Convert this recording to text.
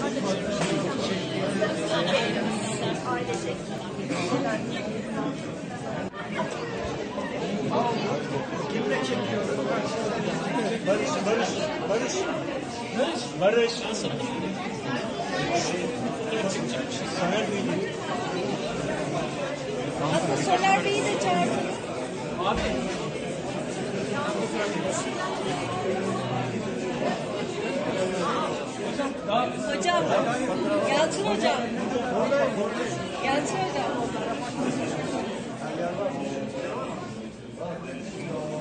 Ailecek. Barış. Aslında Soner Bey'i de çağırdım. Hocam, Yalçın hocam. Yalçın hocam.